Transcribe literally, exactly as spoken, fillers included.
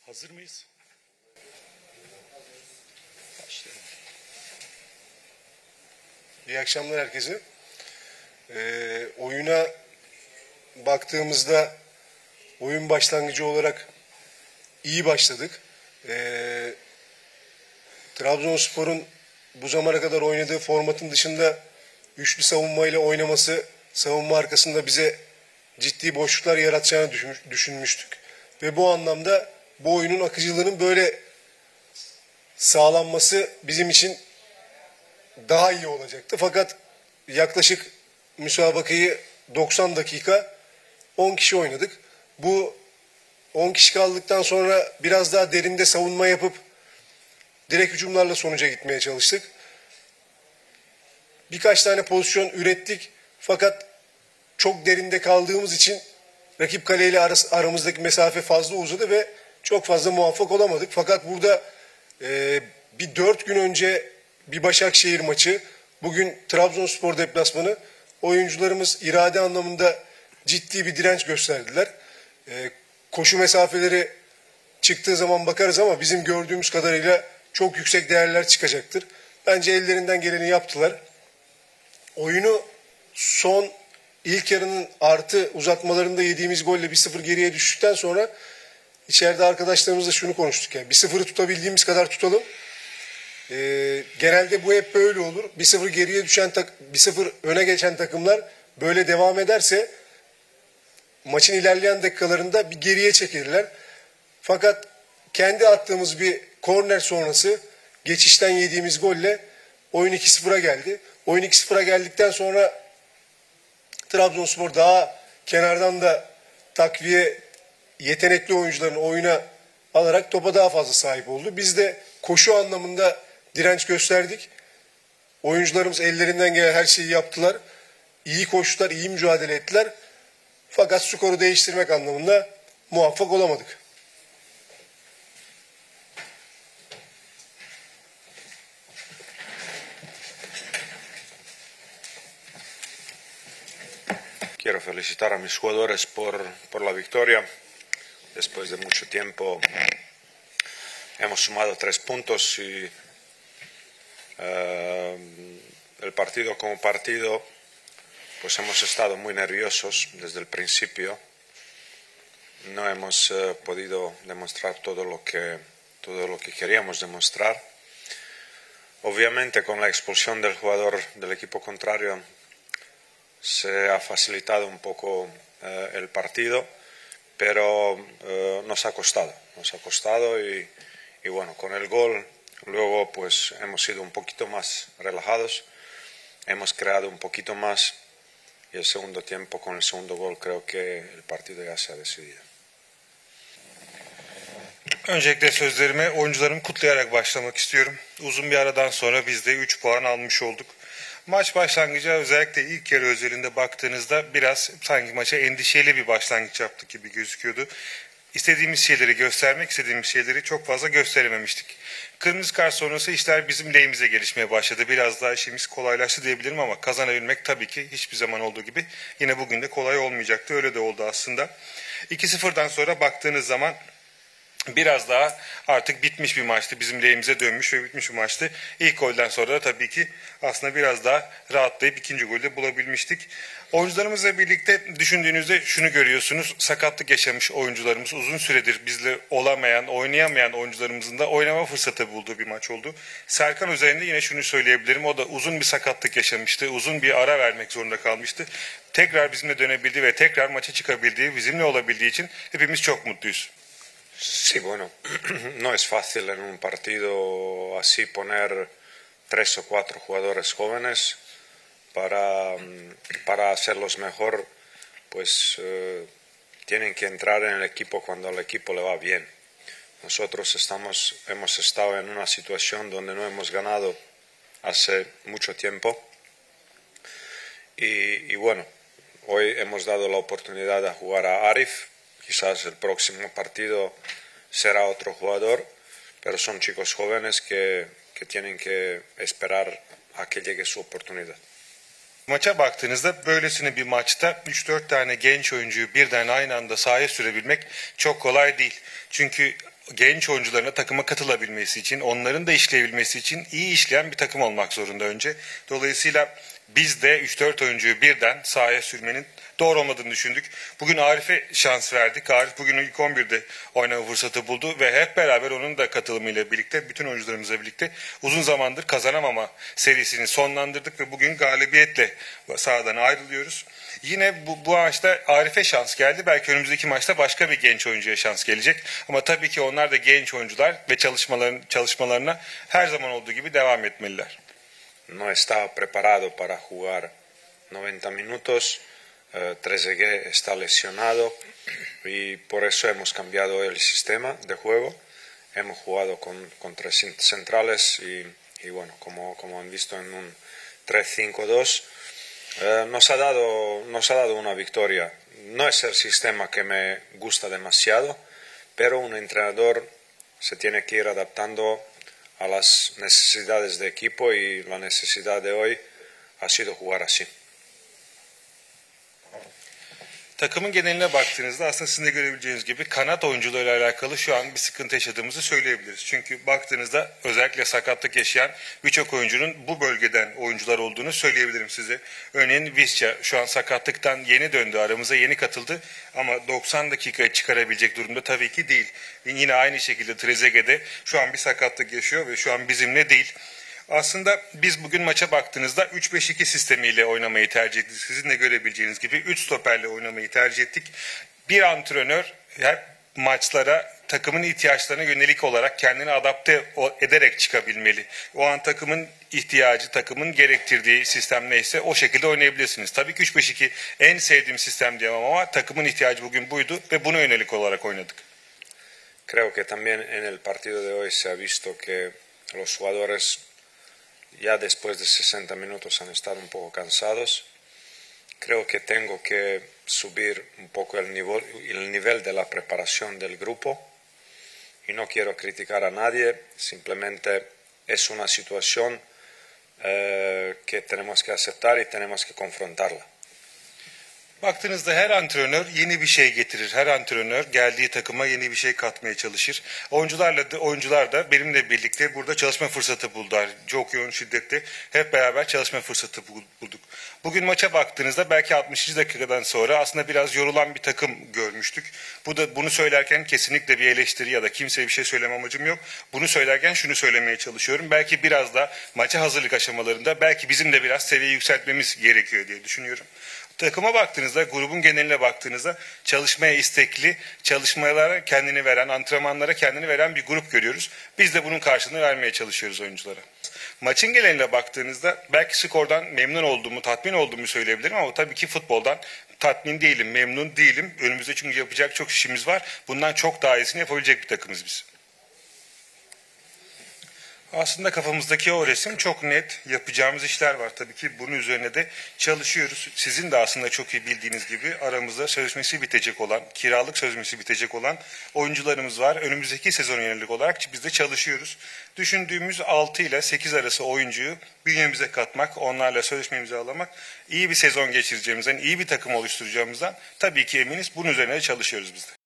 Hazır mıyız? Başlayalım. İyi akşamlar herkese. Ee, oyuna baktığımızda oyun başlangıcı olarak iyi başladık. Ee, Trabzonspor'un bu zamana kadar oynadığı formatın dışında üçlü savunmayla oynaması, savunma arkasında bize ciddi boşluklar yaratacağını düşünmüştük. Ve bu anlamda bu oyunun akıcılığının böyle sağlanması bizim için daha iyi olacaktı. Fakat yaklaşık müsabakayı doksan dakika on kişi oynadık. Bu on kişi kaldıktan sonra biraz daha derinde savunma yapıp direkt hücumlarla sonuca gitmeye çalıştık. Birkaç tane pozisyon ürettik. Fakat çok derinde kaldığımız için rakip kaleyle aramızdaki mesafe fazla uzadı ve çok fazla muvaffak olamadık. Fakat burada e, bir dört gün önce bir Başakşehir maçı, bugün Trabzonspor deplasmanı, oyuncularımız irade anlamında ciddi bir direnç gösterdiler. E, koşu mesafeleri çıktığı zaman bakarız ama bizim gördüğümüz kadarıyla çok yüksek değerler çıkacaktır. Bence ellerinden geleni yaptılar. Oyunu son ilk yarının artı uzatmalarında yediğimiz golle bir sıfır geriye düştükten sonra içeride arkadaşlarımızla şunu konuştuk. Yani bir sıfırı tutabildiğimiz kadar tutalım. Ee, genelde bu hep böyle olur. bir sıfır geriye düşen, bir sıfır öne geçen takımlar böyle devam ederse maçın ilerleyen dakikalarında bir geriye çekilirler. Fakat kendi attığımız bir korner sonrası geçişten yediğimiz golle oyun iki sıfıra geldi. Oyun iki sıfıra geldikten sonra Trabzonspor daha kenardan da takviye yetenekli oyuncuların oyuna alarak topa daha fazla sahip oldu. Biz de koşu anlamında direnç gösterdik. Oyuncularımız ellerinden gelen her şeyi yaptılar. İyi koştular, iyi mücadele ettiler. Fakat skoru değiştirmek anlamında muvaffak olamadık. Quiero felicitar a mis jugadores por, por la victoria. Después de mucho tiempo hemos sumado tres puntos y eh, el partido como partido pues hemos estado muy nerviosos desde el principio. No hemos eh, podido demostrar todo lo que, todo lo que queríamos demostrar. Obviamente con la expulsión del jugador del equipo contrario se ha facilitado un poco eh, el partido, pero eh, nos ha costado, nos ha costado y, y bueno, con el gol luego pues hemos sido un poquito más relajados, hemos creado un poquito más y el segundo tiempo con el segundo gol creo que el partido ya se ha decidido. Öncelikle sözlerime oyuncularımı kutlayarak başlamak istiyorum. Uzun bir aradan sonra biz de üç puan almış olduk. Maç başlangıcı özellikle ilk yarı özelinde baktığınızda biraz sanki maça endişeli bir başlangıç yaptık gibi gözüküyordu. İstediğimiz şeyleri göstermek istediğimiz şeyleri çok fazla gösterememiştik. Kırmızı kart sonrası işler bizim lehimize gelişmeye başladı. Biraz daha işimiz kolaylaştı diyebilirim ama kazanabilmek tabii ki hiçbir zaman olduğu gibi yine bugün de kolay olmayacaktı. Öyle de oldu aslında. iki sıfırdan sonra baktığınız zaman biraz daha artık bitmiş bir maçtı. Bizim lehimize dönmüş ve bitmiş bir maçtı. İlk golden sonra da tabii ki aslında biraz daha rahatlayıp ikinci golü bulabilmiştik. Oyuncularımızla birlikte düşündüğünüzde şunu görüyorsunuz. Sakatlık yaşamış oyuncularımız, uzun süredir bizle olamayan, oynayamayan oyuncularımızın da oynama fırsatı bulduğu bir maç oldu. Serkan üzerinde yine şunu söyleyebilirim. O da uzun bir sakatlık yaşamıştı. Uzun bir ara vermek zorunda kalmıştı. Tekrar bizimle dönebildiği ve tekrar maça çıkabildiği, bizimle olabildiği için hepimiz çok mutluyuz. Sí, bueno, no es fácil en un partido así poner tres o cuatro jugadores jóvenes para, para hacerlos mejor, pues eh, tienen que entrar en el equipo cuando al equipo le va bien. Nosotros estamos, hemos estado en una situación donde no hemos ganado hace mucho tiempo y, y bueno, hoy hemos dado la oportunidad de jugar a Arif. Quizás el próximo partido será otro jugador, pero son chicos jóvenes que, que tienen que esperar a que llegue su oportunidad. Maça baktığınızda böylesine bir maçta üç dört tane genç oyuncuyu birden aynı anda sahaya sürebilmek çok kolay değil. Çünkü genç oyuncularına takıma katılabilmesi için, onların da işleyebilmesi için iyi işleyen bir takım olmak zorunda önce. Dolayısıyla biz de üç dört oyuncuyu birden sahaya sürmenin doğru olmadığını düşündük. Bugün Arif'e şans verdik. Arif bugün ilk on birde oynama fırsatı buldu ve hep beraber onun da katılımıyla birlikte, bütün oyuncularımızla birlikte uzun zamandır kazanamama serisini sonlandırdık ve bugün galibiyetle sahadan ayrılıyoruz. Yine bu, bu maçta Arif'e şans geldi. Belki önümüzdeki maçta başka bir genç oyuncuya şans gelecek. Ama tabii ki onlar da genç oyuncular ve çalışmaların, çalışmalarına her zaman olduğu gibi devam etmeliler. No estaba preparado para jugar noventa minutos. Eh, Trezeguet está lesionado y por eso hemos cambiado el sistema de juego. Hemos jugado con, con tres centrales y, y bueno, como, como han visto en un tres cinco dos, eh, nos ha dado, nos ha dado una victoria. No es el sistema que me gusta demasiado, pero un entrenador se tiene que ir adaptando a las necesidades de equipo y la necesidad de hoy ha sido jugar así. Takımın geneline baktığınızda aslında sizin de görebileceğiniz gibi kanat oyuncularıyla alakalı şu an bir sıkıntı yaşadığımızı söyleyebiliriz. Çünkü baktığınızda özellikle sakatlık yaşayan birçok oyuncunun bu bölgeden oyuncular olduğunu söyleyebilirim size. Örneğin Visca şu an sakatlıktan yeni döndü, aramıza yeni katıldı ama doksan dakikaya çıkarabilecek durumda tabii ki değil. Yine aynı şekilde Trezeguet de şu an bir sakatlık yaşıyor ve şu an bizimle değil. Aslında biz bugün maça baktığınızda üç beş iki sistemiyle oynamayı tercih ettik. Sizin de görebileceğiniz gibi üç stoperle oynamayı tercih ettik. Bir antrenör hep maçlara takımın ihtiyaçlarına yönelik olarak kendini adapte ederek çıkabilmeli. O an takımın ihtiyacı, takımın gerektirdiği sistem neyse o şekilde oynayabilirsiniz. Tabii ki üç beş iki en sevdiğim sistem diyemem ama takımın ihtiyacı bugün buydu ve buna yönelik olarak oynadık. Creo que también en el partido de hoy se ha visto que los jugadores ya después de sesenta minutos han estado un poco cansados. Creo que tengo que subir un poco el nivel, el nivel de la preparación del grupo y no quiero criticar a nadie, simplemente es una situación eh, que tenemos que aceptar y tenemos que confrontarla. Baktığınızda her antrenör yeni bir şey getirir. Her antrenör geldiği takıma yeni bir şey katmaya çalışır. Oyuncularla da, oyuncular da benimle birlikte burada çalışma fırsatı buldular. Çok yoğun şiddette hep beraber çalışma fırsatı bulduk. Bugün maça baktığınızda belki altmışıncı dakikadan sonra aslında biraz yorulan bir takım görmüştük. Bu da bunu söylerken kesinlikle bir eleştiri ya da kimseye bir şey söyleme amacım yok. Bunu söylerken şunu söylemeye çalışıyorum. Belki biraz da maça hazırlık aşamalarında belki bizim de biraz seviyeyi yükseltmemiz gerekiyor diye düşünüyorum. Takıma baktığınızda, grubun geneline baktığınızda çalışmaya istekli, çalışmalara kendini veren, antrenmanlara kendini veren bir grup görüyoruz. Biz de bunun karşılığını vermeye çalışıyoruz oyunculara. Maçın geneline baktığınızda belki skordan memnun olduğumu, tatmin olduğumu söyleyebilirim ama tabii ki futboldan tatmin değilim, memnun değilim. Önümüzde çünkü yapacak çok işimiz var. Bundan çok daha iyisini yapabilecek bir takımız biz. Aslında kafamızdaki o resim çok net. Yapacağımız işler var tabii ki. Bunun üzerine de çalışıyoruz. Sizin de aslında çok iyi bildiğiniz gibi aramızda sözleşmesi bitecek olan, kiralık sözleşmesi bitecek olan oyuncularımız var. Önümüzdeki sezon yönelik olarak biz de çalışıyoruz. Düşündüğümüz altı ile sekiz arası oyuncuyu bünyemize katmak, onlarla sözleşme imzalamak, iyi bir sezon geçireceğimizden, iyi bir takım oluşturacağımızdan tabii ki eminiz. Bunun üzerine de çalışıyoruz biz de.